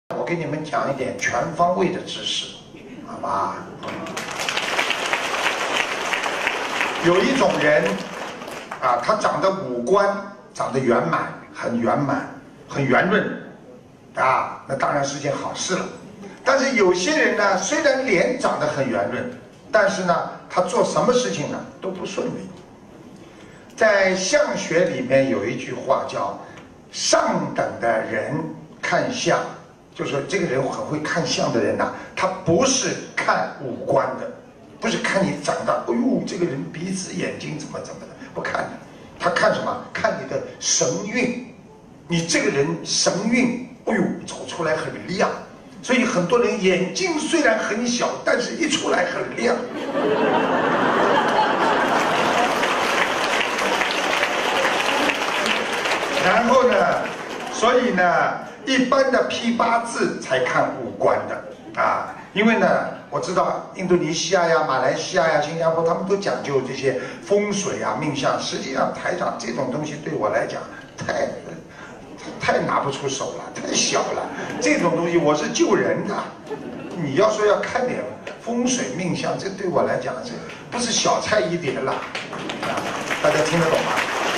我给你们讲一点全方位的知识，好吧？有一种人啊，他长得五官长得圆满，很圆满，很圆润啊，那当然是件好事了。但是有些人呢，虽然脸长得很圆润，但是呢，他做什么事情呢都不顺利。在相学里面有一句话叫“上等的人看相”，就是说这个人很会看相的人呐，他不是看五官的，不是看你长得，哎呦，这个人鼻子眼睛怎么的，不看的，他看什么？看你的神韵，你这个人神韵，哎呦，走出来很亮。所以很多人眼睛虽然很小，但是一出来很亮。然后呢，所以呢，一般的批八字才看五官的啊，因为呢，我知道印度尼西亚呀、马来西亚呀、新加坡，他们都讲究这些风水啊、命相。实际上，台长这种东西对我来讲太拿不出手了，太小了。这种东西我是救人的，你要说要看点风水命相，这对我来讲这不是小菜一碟了啊！大家听得懂吗？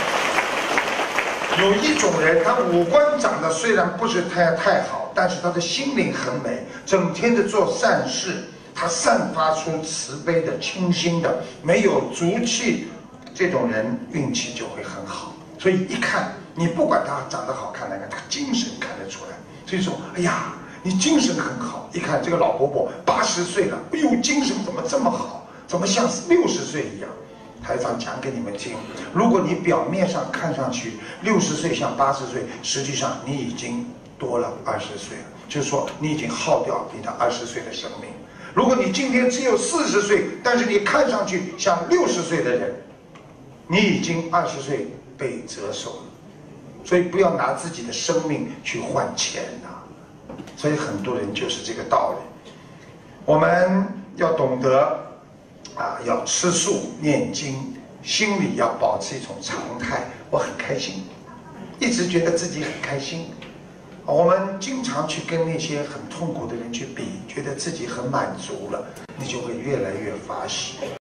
有一种人，他五官长得虽然不是太好，但是他的心灵很美，整天的做善事，他散发出慈悲的、清新的，没有俗气，这种人运气就会很好。所以一看，你不管他长得好看来看，他精神看得出来。所以说，哎呀，你精神很好。一看这个老伯伯80岁了，哎呦，精神怎么这么好？怎么像60岁一样？台长讲给你们听，如果你表面上看上去60岁像80岁，实际上你已经多了20岁了，就是说你已经耗掉你的20岁的生命。如果你今天只有40岁，但是你看上去像60岁的人，你已经20岁被折寿了。所以不要拿自己的生命去换钱呐。所以很多人就是这个道理。我们要懂得啊，要吃素念经，心里要保持一种常态。我很开心，一直觉得自己很开心。我们经常去跟那些很痛苦的人去比，觉得自己很满足了，你就会越来越发喜。